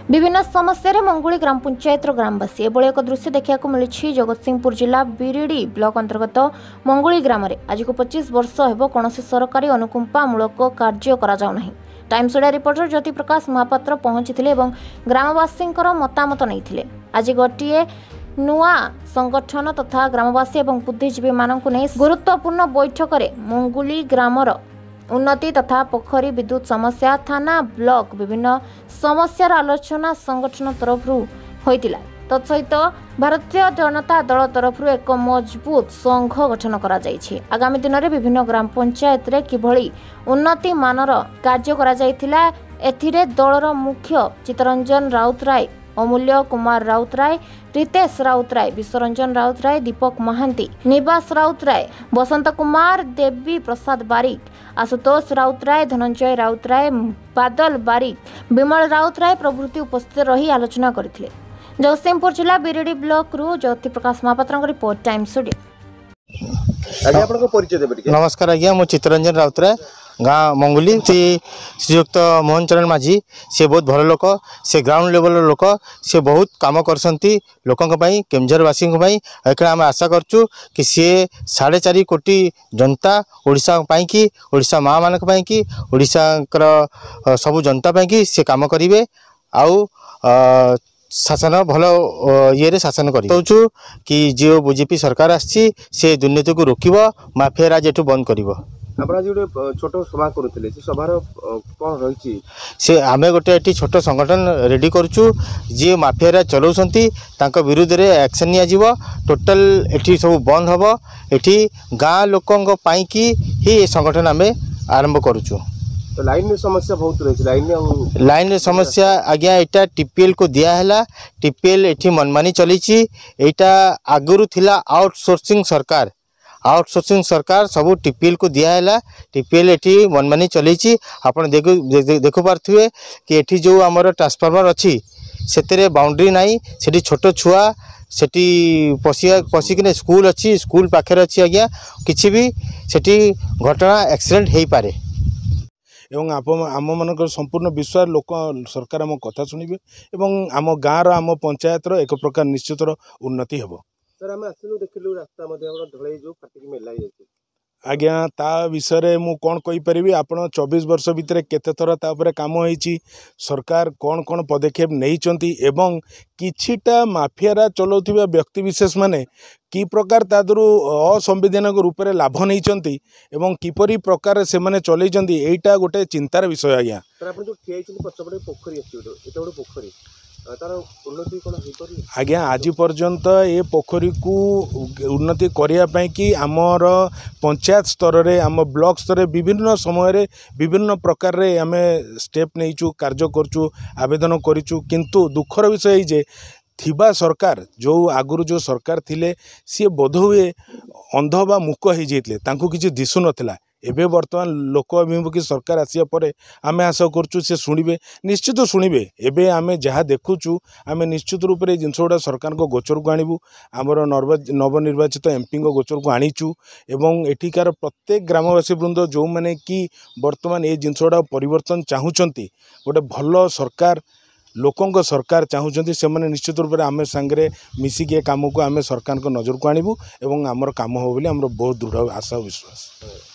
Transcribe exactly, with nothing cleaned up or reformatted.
विभिन्न समस्या मंगुली ग्राम पंचायत ग्रामवासी एभली एक दृश्य देखा मिली जगतसिंहपुर जिला बिरिडी ब्लॉक अंतर्गत मंगुली ग्राम में आज को पच्चीस वर्ष हेब कौन सरकारी अनुकंपामूलक कार्य करा टाइम्स ओडिया रिपोर्टर ज्योति प्रकाश महापात्र पहुंची ग्रामवासी मतामत नहीं। आज गोटे नुआ संगठन तथा ग्रामवासी और बुद्धिजीवी मानक नहीं गुरुत्वपूर्ण बैठक में मंगुली ग्रामर उन्नति तथा पोखरी विद्युत समस्या थाना ब्लॉक विभिन्न समस्यार आलोचना संगठन तरफ होइतिला। तत्सहित भारतीय जनता दल तरफ एक मजबूत संघ गठन करा जायछि। आगामी दिन में विभिन्न ग्राम पंचायत रे किभली उन्नति मानर कार्य करा जायतिला एथिरे दलर मुख्य चित्तरंजन राउतराय, अमूल्य कुमार राउतराय, रितेश राउतराय, विश्वरंजन राउतराय, दीपक महांती, निवास राउतराय, बसंत कुमार, देवी प्रसाद बारिक, आशुतोष राउतराय, धनंजय राउतराय, बादल बारिक, विमल राउतराय प्रभृति उपस्थित रही आलोचना करथिले। जगतसिंहपुर जिला बिरिडी ब्लॉक रु ज्योति प्रकाश महापात्र रिपोर्ट टाइम्स ओडिया। नमस्कार आज्ञा, मु चित्तरंजन राउतराय गाँ मंगुली श्रीयुक्त मोहन चरण माझी से बहुत भल लोक, से ग्राउंड लेवल लोक, से बहुत कम करसंती लोकों केमझरवासी आम आशा करचु कि सी साढ़े चार कोटी जनता ओडिशा पाई कि ओडिशा माँ मानक पाई कि ओडिशा सबु जनता पाई कि से काम करिवे आउ शासन भल ये शासन कर कि जो बीजेपी सरकार आसी से दुर्नीति को रोकब, माफिया राज एठू बंद कर। छोट सभा करुले से सभार कौन रही से आम गोटे छोट संगठन रेडी करुचु जी माफिया राज चलाउछंती तांको विरुद्ध रे एक्शन निया जीवो। टोटल एठी सब बंद हबो। एठी गाँ लोकंग पाई कि ही संगठन आम आरंभ करुचु। तो लाइन समस्या बहुत रही लाइन लाइन समस्या आज्ञा एटा टीपीएल को दिया है। टीपीएल एठी मनमानी चली एटा आगुरु थिला आउटसोर्सिंग सरकार आउटसोर्सिंग सरकार सबू टीपीएल को दिया है। टीपीएल एठी मनमानी चली आपड़ देखु देखु पारे कि एठी जो आमर ट्रांसफार्मर अच्छी से बाउंड्री नाई सेठी छोट छुआ सेठी पशिया पशिकिने स्कूल अच्छी स्कूल पाखे अच्छी आज्ञा किसी भी सेठी घटना एक्सीडेंट हो पारे एवं आप आम मान संपूर्ण विश्वास लोक सरकार आम कथा शुणे एवं आम गाँव आम पंचायत एक प्रकार निश्चित उन्नति हम। सर आम आसलु देखिलु रास्ता ढलई जो फाटिक मेला आज्ञा ता विषय मु कौन कहि परिबी आपण चौबीस वर्ष भितर केते थर तापर काम होईची सरकार कौन कौन पदक्षेप नहींचंती एवं किछिटा माफियारा चलाउथिबा व्यक्ति विशेष माने कि प्रकार तादरु असंविधानिक रूप से लाभ नहींचंती एवं किपरि प्रकार से माने चलैचंती एटा गोटे चिंतार विषय। आज्ञा सर आपण जो ठियाइछन पछपटे पोखरी अछि एटा गोटे पोखरी तार उन्नति कोन होई पारि आज्ञा आज पर्यंत ए पोखरी को उन्नति करिया पई कि आमर पंचायत स्तर रे आम ब्लॉक स्तर विभिन्न समय रे विभिन्न प्रकार रे आमे स्टेप नहींचु कार्य करचु आवेदन करिचु किंतु दुखर विषय जे थिबा सरकार जो आगुरु जो सरकार थिले सी बोध हुए अंध बा मुक हो जाते तांको किसी दिशु नथिला। एबे वर्तमान लोक अभिमुखी सरकार आसिया परे आमे आशा करचु से शुणिबे निश्चित शुणिबे। एबे आमे जहाँ देखुचु आमे निश्चित रूप से जिनस गुड़ा सरकार को गोचर को आणबू आमर नव नवनिर्वाचित एमपी गोचर को आनीचु एवं एठिकार प्रत्येक ग्रामवासी वृंद जो माने कि वर्तमान ये जिनस गुड़ा परिवर्तन चाहूँगी गोटे भल सरकार लोकों सरकार चाहूँगी से मैंने निश्चित रूप से आम सांगे मिसिक काम को आम सरकार नजर को आणबू एवं आमर काम हो बोली आमर बहुत दृढ़ आशा विश्वास।